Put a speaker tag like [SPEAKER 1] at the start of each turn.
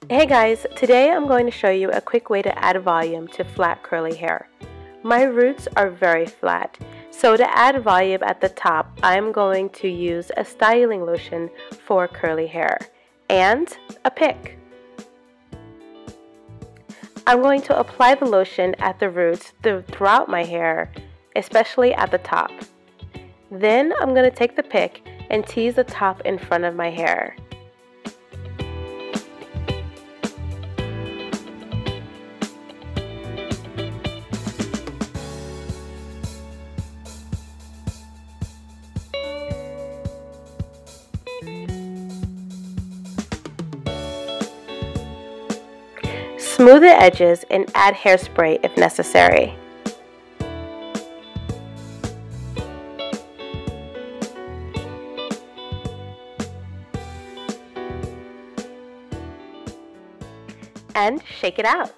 [SPEAKER 1] Hey guys, today I'm going to show you a quick way to add volume to flat curly hair. My roots are very flat, so to add volume at the top, I'm going to use a styling lotion for curly hair and a pick. I'm going to apply the lotion at the roots throughout my hair, especially at the top. Then I'm going to take the pick and tease the top in front of my hair. Smooth the edges and add hairspray if necessary. And shake it out.